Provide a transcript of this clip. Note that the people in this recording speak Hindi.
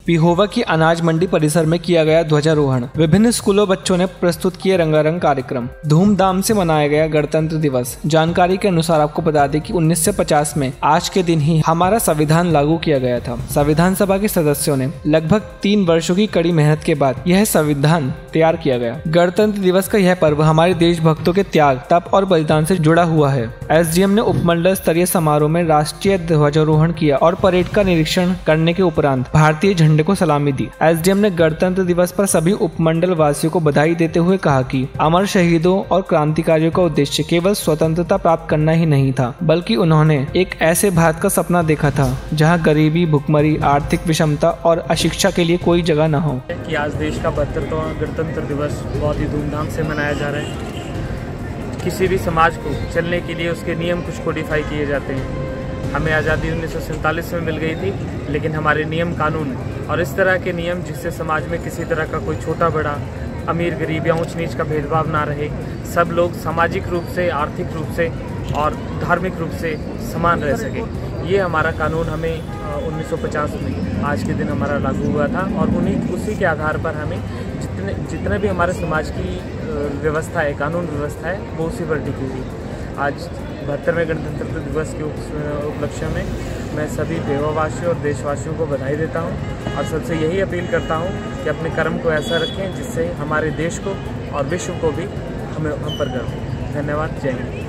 पिहोवा की अनाज मंडी परिसर में किया गया ध्वजारोहण। विभिन्न स्कूलों बच्चों ने प्रस्तुत किए रंगारंग कार्यक्रम। धूमधाम से मनाया गया गणतंत्र दिवस। जानकारी के अनुसार आपको बता दें कि 1950 में आज के दिन ही हमारा संविधान लागू किया गया था। संविधान सभा के सदस्यों ने लगभग 3 वर्षों की कड़ी मेहनत के बाद यह संविधान तैयार किया गया। गणतंत्र दिवस का यह पर्व हमारे देशभक्तों के त्याग, तप और बलिदान से जुड़ा हुआ है। एसडीएम ने उपमंडल स्तरीय समारोह में राष्ट्रीय ध्वजारोहण किया और परेड का निरीक्षण करने के उपरांत भारतीय झंडे को सलामी दी। एसडीएम ने गणतंत्र दिवस पर सभी उपमंडल वासियों को बधाई देते हुए कहा कि अमर शहीदों और क्रांतिकारियों का उद्देश्य केवल स्वतंत्रता प्राप्त करना ही नहीं था, बल्कि उन्होंने एक ऐसे भारत का सपना देखा था जहां गरीबी, भुखमरी, आर्थिक विषमता और अशिक्षा के लिए कोई जगह न हो। कि आज देश का 72वां गणतंत्र दिवस बहुत ही धूमधाम से मनाया जा रहा है। किसी भी समाज को चलने के लिए उसके नियम कुछ कोडिफाई किए जाते हैं। हमें आज़ादी 1947 में मिल गई थी, लेकिन हमारे नियम कानून और इस तरह के नियम जिससे समाज में किसी तरह का कोई छोटा बड़ा, अमीर गरीब या ऊंच नीच का भेदभाव ना रहे, सब लोग सामाजिक रूप से, आर्थिक रूप से और धार्मिक रूप से समान रह सके। ये हमारा कानून हमें 1950 में आज के दिन हमारा लागू हुआ था और उसी के आधार पर हमें जितने भी हमारे समाज की व्यवस्था है, कानून व्यवस्था है, वो उसी पर टिकी हुई। आज 72वें गणतंत्र दिवस के उपलक्ष्य में मैं सभी देशवासियों और देशवासियों को बधाई देता हूं और सबसे यही अपील करता हूं कि अपने कर्म को ऐसा रखें जिससे हमारे देश को और विश्व को भी हम पर गर्व हो। धन्यवाद। जय हिंद।